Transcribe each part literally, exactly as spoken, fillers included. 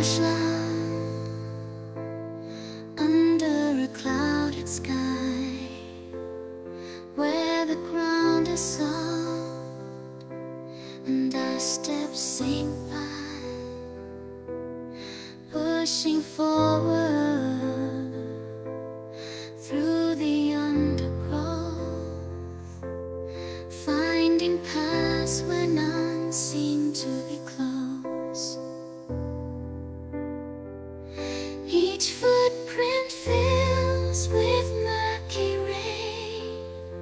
marshland under a clouded sky, where the ground is soft and our steps sink by, pushing forward through the undergrowth, finding paths where none seem to be close. Each footprint fills with murky rain,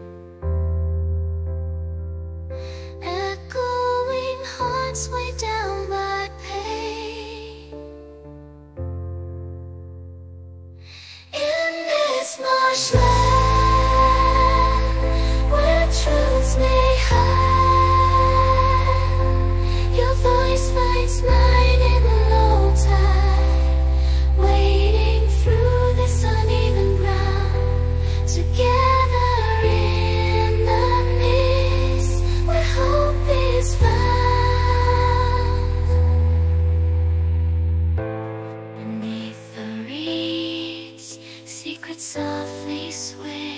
echoing hearts weighed down by pain. In this marshland, where truths may hide, your voice finds mine in the low tide, wading through this uneven ground, together in the mist, where hope is found. Beneath the reeds, secrets softly sway.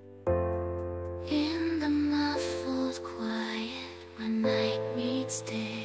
In the muffled quiet, when night meets day.